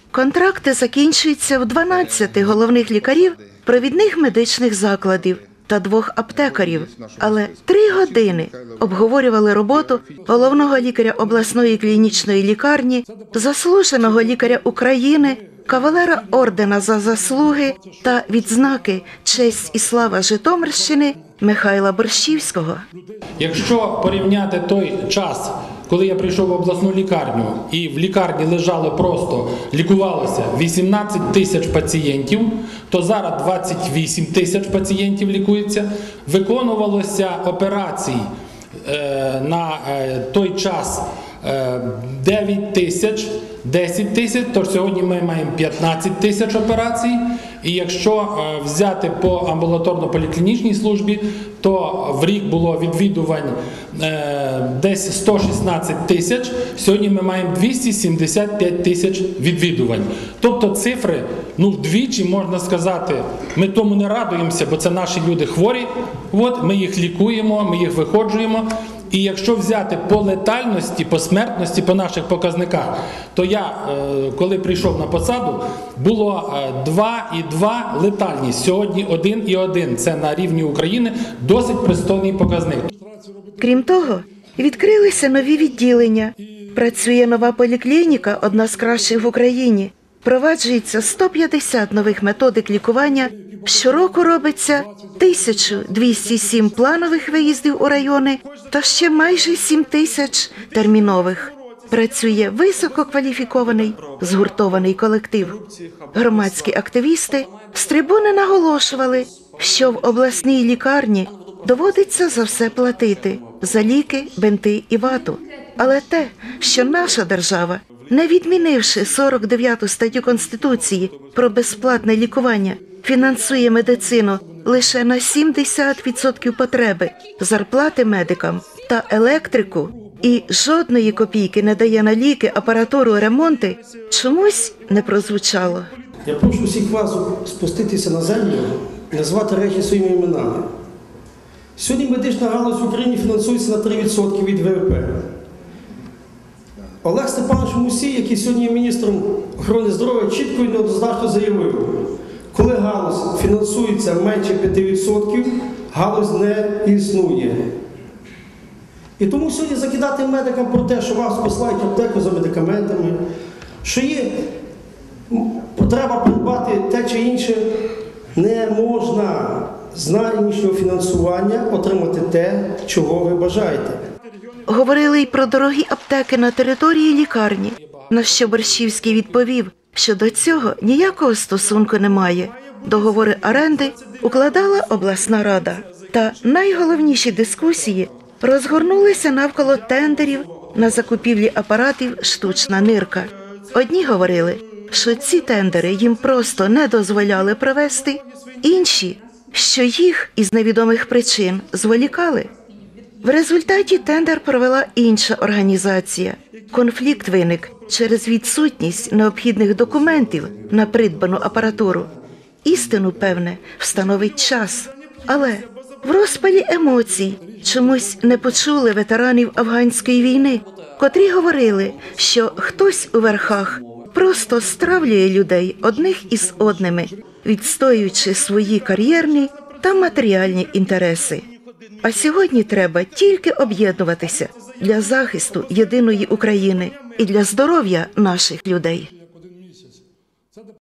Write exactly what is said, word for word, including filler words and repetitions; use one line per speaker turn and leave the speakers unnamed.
Контракти закінчуються в дванадцяти головних лікарів провідних медичних закладів та двох аптекарів, але три години обговорювали роботу головного лікаря обласної клінічної лікарні, заслуженого лікаря України, кавалера ордена за заслуги та відзнаки «Честь і слава Житомирщини» Михайла Борщівського.
Якщо порівняти той час, коли я прийшов в обласну лікарню і в лікарні лежало просто, лікувалося вісімнадцять тисяч пацієнтів, то зараз двадцять вісім тисяч пацієнтів лікується, виконувалося операцій е, на е, той час е, дев'ять тисяч, десять тисяч, тож сьогодні ми маємо п'ятнадцять тисяч операцій. І якщо взяти по амбулаторно-поліклінічній службі, то в рік було відвідувань десь сто шістнадцять тисяч, сьогодні ми маємо двісті сімдесят п'ять тисяч відвідувань. Тобто цифри, ну вдвічі, можна сказати, ми тому не радуємося, бо це наші люди хворі, от, ми їх лікуємо, ми їх виходжуємо. І якщо взяти по летальності, по смертності, по наших показниках, то я, коли прийшов на посаду, було два і два летальність. Сьогодні один і один. Це на рівні України досить пристойний показник.
Крім того, відкрилися нові відділення. Працює нова поліклініка, одна з кращих в Україні. Впроваджується сто п'ятдесят нових методик лікування. Щороку робиться тисяча двісті сім планових виїздів у райони та ще майже сім тисяч термінових. Працює висококваліфікований, згуртований колектив. Громадські активісти з трибуни наголошували, що в обласній лікарні доводиться за все платити – за ліки, бинти і вату. Але те, що наша держава, не відмінивши сорок дев'яту статтю Конституції про безплатне лікування, фінансує медицину лише на сімдесят відсотків потреби, зарплати медикам та електрику і жодної копійки не дає на ліки, апаратуру, ремонти, чомусь не прозвучало.
Я прошу всіх вас спуститися на землю і назвати речі своїми іменами. Сьогодні медична галузь в Україні фінансується на три відсотки від ВВП. Олег Степанович Мусій, який сьогодні є міністром охорони здоров'я, чітко і неоднозначно заявив, коли галузь фінансується менше п'яти відсотків, галузь не існує. І тому сьогодні закидати медикам про те, що вас посилають в аптеку за медикаментами, що є потреба придбати те чи інше, не можна з нинішнього фінансування отримати те, чого ви бажаєте.
Говорили й про дорогі аптеки на території лікарні, на що Борщівський відповів, що до цього ніякого стосунку немає. Договори оренди укладала обласна рада. Та найголовніші дискусії розгорнулися навколо тендерів на закупівлі апаратів «Штучна нирка». Одні говорили, що ці тендери їм просто не дозволяли провести, інші, що їх із невідомих причин зволікали. В результаті тендер провела інша організація. Конфлікт виник через відсутність необхідних документів на придбану апаратуру. Істину, певне, встановить час. Але в розпалі емоцій чомусь не почули ветеранів афганської війни, котрі говорили, що хтось у верхах просто стравлює людей одних із одними, відстоюючи свої кар'єрні та матеріальні інтереси. А сьогодні треба тільки об'єднуватися для захисту єдиної України і для здоров'я наших людей.